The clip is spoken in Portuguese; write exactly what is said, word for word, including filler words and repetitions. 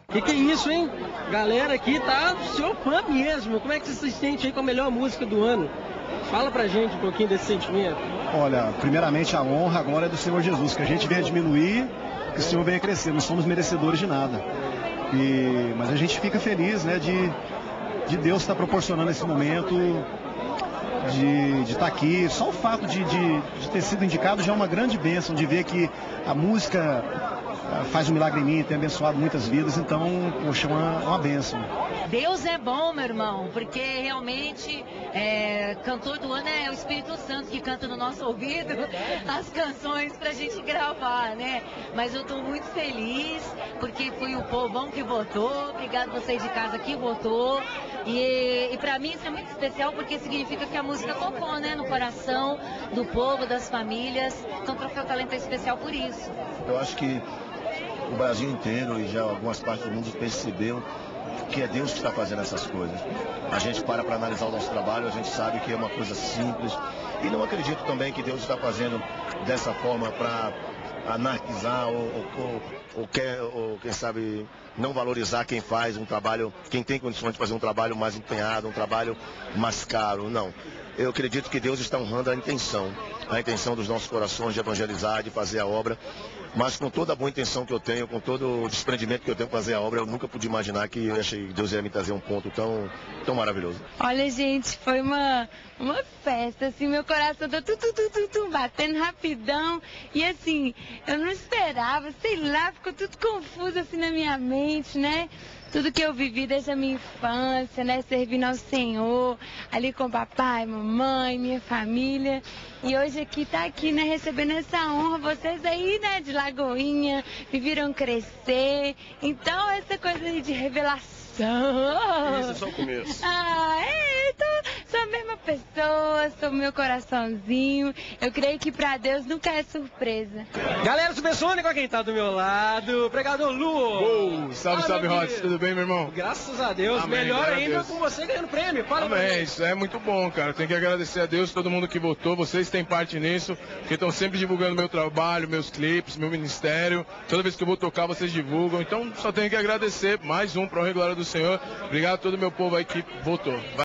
Que que é isso, hein? Galera aqui tá seu fã mesmo. Como é que você se sente aí com a melhor música do ano? Fala pra gente um pouquinho desse sentimento. Olha, primeiramente a honra, a glória é do Senhor Jesus, que a gente venha diminuir, que o Senhor venha crescer. Não somos merecedores de nada. E, mas a gente fica feliz, né, de, de Deus estar proporcionando esse momento, de estar tá aqui. Só o fato de, de, de ter sido indicado já é uma grande bênção, de ver que a música faz um milagre em mim, tem abençoado muitas vidas, então, poxa, é uma, uma bênção. Deus é bom, meu irmão, porque realmente é, cantor do ano é o Espírito Santo que canta no nosso ouvido as canções pra gente gravar, né? Mas eu tô muito feliz, porque foi o povão que votou, obrigado vocês de casa que votou, e, e pra mim isso é muito especial, porque significa que a música tocou, né, no coração do povo, das famílias, então o Troféu Talento é especial por isso. Eu acho que o Brasil inteiro e já algumas partes do mundo perceberam que é Deus que está fazendo essas coisas. A gente para para analisar o nosso trabalho, a gente sabe que é uma coisa simples. E não acredito também que Deus está fazendo dessa forma para anarquizar ou, ou, ou, quer, ou, quem sabe, não valorizar quem faz um trabalho, quem tem condições de fazer um trabalho mais empenhado, um trabalho mais caro. Não. Eu acredito que Deus está honrando a intenção, a intenção dos nossos corações de evangelizar, de fazer a obra, mas com toda a boa intenção que eu tenho, com todo o desprendimento que eu tenho para fazer a obra, eu nunca pude imaginar que Deus ia me trazer um ponto tão, tão maravilhoso. Olha, gente, foi uma, uma festa, assim, meu coração tá tu, tu, tu, tu, tu, batendo rapidão, e assim, eu não esperava, sei lá, ficou tudo confuso assim na minha mente, né? Tudo que eu vivi desde a minha infância, né? Servindo ao Senhor, ali com papai, mamãe, minha família. E hoje aqui tá aqui, né? Recebendo essa honra. Vocês aí, né? De Lagoinha, me viram crescer. Então, essa coisa aí de revelação. Isso é só o começo. Ah, é, então, sou a mesma pessoa, sou meu coraçãozinho. Eu creio que pra Deus nunca é surpresa. Galera, Supersônico, quem tá do meu lado? Pregador Lu! Uou, salve, ah, salve, Rod, tudo bem, meu irmão? Graças a Deus, Amém, melhor ainda Deus. com você ganhando prêmio. Fala. Amém, isso é muito bom, cara. Tem que agradecer a Deus, todo mundo que votou, vocês têm parte nisso, que estão sempre divulgando meu trabalho, meus clipes, meu ministério. Toda vez que eu vou tocar, vocês divulgam. Então, só tenho que agradecer. Mais um para a glória do Senhor. Obrigado a todo o meu povo aí que votou.